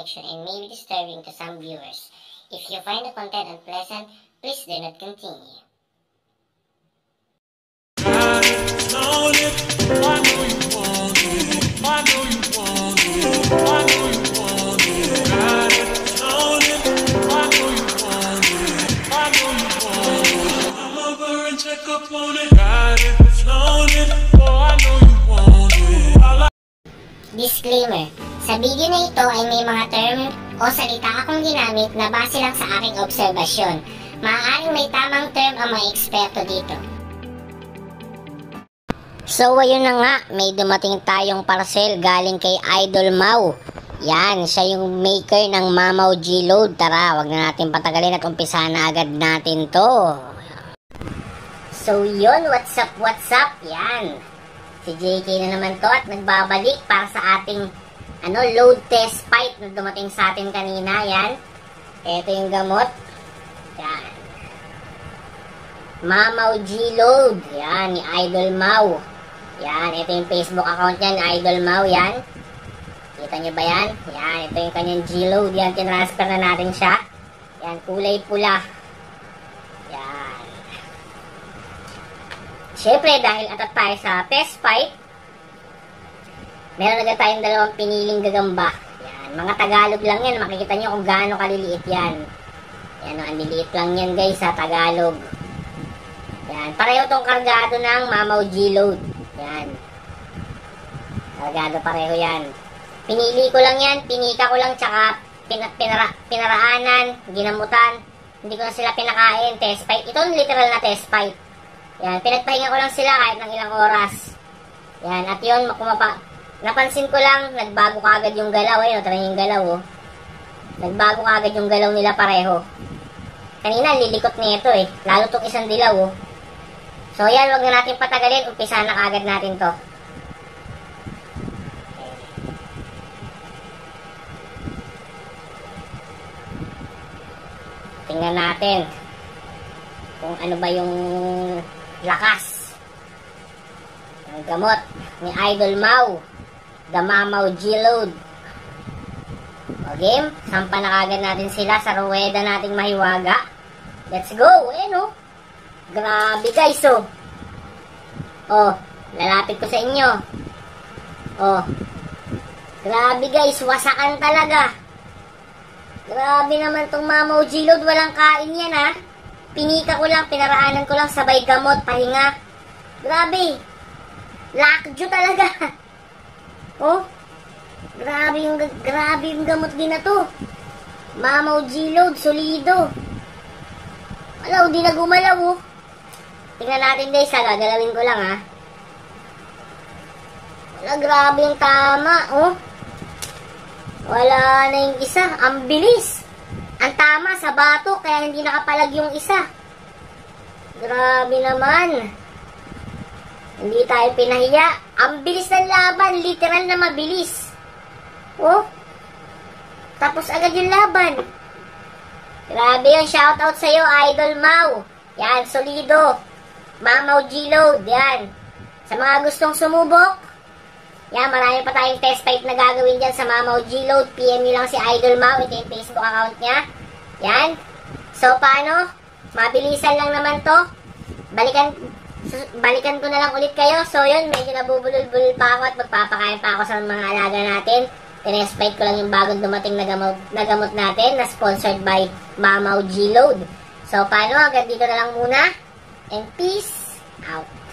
connection and may be disturbing to some viewers. If you find the content unpleasant, please do not continue. Disclaimer, sa video na ito ay may mga term o salita akong ginamit na base lang sa aking obserbasyon. Maaaring may tamang term ang mga eksperto dito. So ayun na nga, may dumating tayong parcel galing kay Idol Mau. Yan, siya yung maker ng Mamaw G-Load. Tara, wag na natin patagalin at umpisa na agad natin to. So yun, what's up, yan. Si JK na naman to at nagbabalik para sa ating load test pipe na dumating sa atin kanina. Yan. Ito yung gamot. Yan. Mamaw G-Load. Yan, ni Idol Mau. Yan, ito yung Facebook account niya, ni Idol Mau. Yan. Kita nyo ba yan? Yan, ito yung kanyang G-Load. Yan, tinransfer na natin siya. Yan, kulay pula. Yan. Siyempre, dahil atat tayo sa test pipe, meron agad tayong dalawang piniling gagamba. Yan, mga Tagalog lang yan. Makikita nyo kung gaano kaliliit yan. Yan, ang liliit lang yan guys sa Tagalog. Yan, pareho tong kargado ng Mamaw G-Load. Yan. Kargado pareho yan. Pinili ko lang yan, pinika ko lang, tsaka pinaraanan, ginamutan. Hindi ko na sila pinakain, test pipe. Ito literal na test pipe. Yan, pinagpahinga ko lang sila kahit ng ilang oras. Yan, at yun, napansin ko lang, nagbago kagad yung galaw. Ayun, tara yung galaw, oh. Nagbago kagad yung galaw nila pareho. Kanina, lilikot nito eh. Lalo tong isang dilaw, oh. So, yan, wag na natin patagalin. Umpisa na kagad natin to. Tingnan natin kung ano ba yung lakas ng gamot ni Idol Mau, the Mamaw G-Load. O game, sampa na kagad natin sila sa ruweda nating mahiwaga. Let's go! Ayan o. Grabe guys o. O, lalapit ko sa inyo. O, grabe guys, wasakan talaga. Grabe naman tong Mamaw G-Load, walang kain yan ha. Pinika ko lang, pinaraanan ko lang, sabay gamot, pahinga. Grabe. Lakjo talaga. Oh. Grabe yung gamot din na to. Mamaw G-Load, solido. Wala, di na gumalaw oh. Tingnan natin guys, gagalawin ko lang ha. Wala, grabe yung tama oh. Wala na yung isa, ang bilis. Ang tama sa bato, kaya hindi nakapalag yung isa. Grabe naman. Hindi tayo pinahiya. Ang bilis ng laban, literal na mabilis. Oh. Tapos agad yung laban. Grabe yun, shoutout sa'yo, Idol Mau. Yan, solido. Mamaw G-Load, yan. Sa mga gustong sumubok, yan, marami pa tayong test pipe na gagawin dyan sa Mamaw G-Load. PM nyo lang si Idol Mau. Ito yung Facebook account niya. Yan. So, paano? Mabilisan lang naman to. Balikan ko na lang ulit kayo. So, yun, medyo nabubulol-bulol pa ako at magpapakain pa ako sa mga alaga natin. Tinest pipe ko lang yung bagong dumating na gamot natin na sponsored by Mamaw G-Load. So, paano? Hanggang dito na lang muna. And peace out.